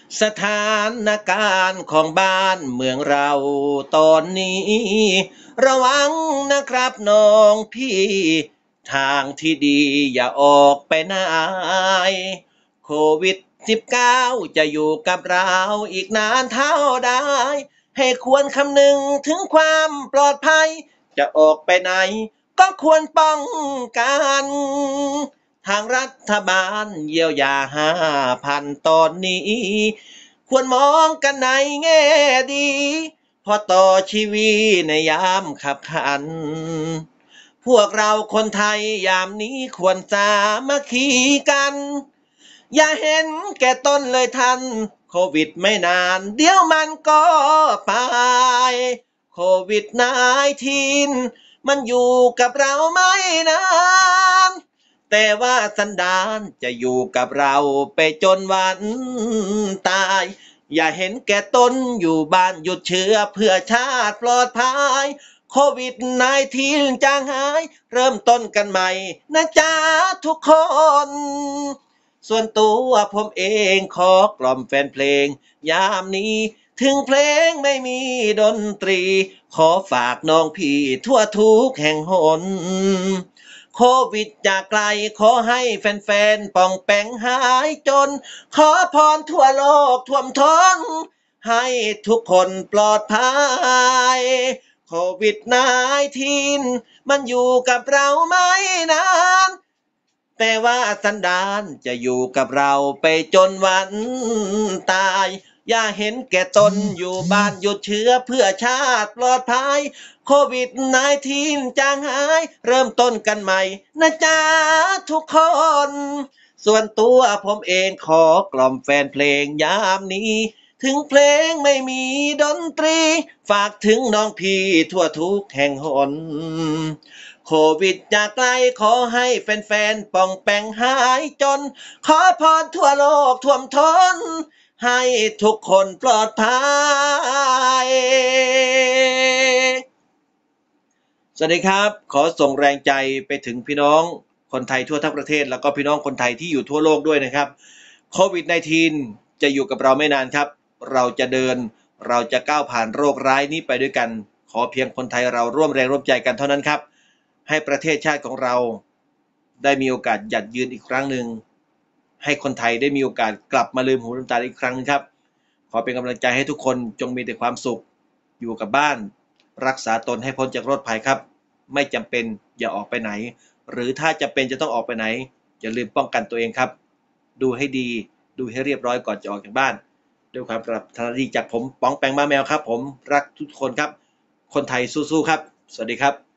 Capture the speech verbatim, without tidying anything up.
สถานการณ์ของบ้านเมืองเราตอนนี้ระวังนะครับน้องพี่ทางที่ดีอย่าออกไปไหนโควิดสิบเก้าจะอยู่กับเราอีกนานเท่าใดให้ควรคำนึงถึงความปลอดภัยจะออกไปไหนก็ควรป้องกันทางรัฐบาลเยียวยาห้าพันตอนนี้ ควรมองกันในแง่ดีพอต่อชีวิตในยามขับขัน พวกเราคนไทยยามนี้ควรสามัคคีกัน อย่าเห็นแก่ตนเลยท่านโควิดไม่นานเดี๋ยวมันก็ไปโควิดสิบเก้ามันอยู่กับเราไม่นาน แต่ว่าสันดานจะอยู่กับเราไปจนวันตาย อย่าเห็นแก่ตนอยู่บ้านหยุดเชื้อเพื่อชาติปลอดภัยโควิดสิบเก้าจางหายเริ่มต้นกันใหม่นะจ๊ะทุกคน ส่วนตัวผมเองขอกล่อมแฟนเพลงยามนี้ถึงเพลงไม่มีดนตรีขอฝากน้องพี่ทั่วทุกแห่งหนโควิดจากไกลขอให้แฟนๆป่องแปงหายจนขอพรทั่วโลกท่วมท้นให้ทุกคนปลอดภัยโควิดสิบเก้ามันอยู่กับเราไม่นาน แต่ว่าสันดานจะอยู่กับเราไปจนวันตาย อย่าเห็นแก่ตนอยู่บ้านหยุดเชื้อเพื่อชาติปลอดภัยโควิดสิบเก้าจางหายเริ่มต้นกันใหม่นะจ๊ะทุกคน ส่วนตัวผมเองขอกล่อมแฟนเพลงยามนี้ ถึงเพลงไม่มีดนตรีฝากถึงน้องพี่ทั่วทุกแห่งหน โควิดจากไกลขอให้แฟนๆป่องแปงหายจนขอพรทั่วโลกท่วมท้นให้ทุกคนปลอดภัยสวัสดีครับขอส่งแรงใจไปถึงพี่น้องคนไทยทั่วทั้งประเทศแล้วก็พี่น้องคนไทยที่อยู่ทั่วโลกด้วยนะครับโควิดสิบเก้า จะอยู่กับเราไม่นานครับเราจะเดินเราจะก้าวผ่านโรคร้ายนี้ไปด้วยกันขอเพียงคนไทยเราร่วมแรงร่วมใจกันเท่านั้นครับให้ประเทศชาติของเราได้มีโอกาสหยัดยืนอีกครั้งหนึ่งให้คนไทยได้มีโอกาสกลับมาลืมหูลืมตาอีกครั้งนึงครับขอเป็นกำลังใจให้ทุกคนจงมีแต่ความสุขอยู่กับบ้านรักษาตนให้พ้นจากโรคภัยครับไม่จำเป็นอย่าออกไปไหนหรือถ้าจำเป็นจะต้องออกไปไหนอย่าลืมป้องกันตัวเองครับดูให้ดีดูให้เรียบร้อยก่อนจะออกจากบ้านด้วยความปรารถนาดีจากผมป๋องแปงมาแมวครับผมรักทุกคนครับคนไทยสู้ๆครับสวัสดีครับ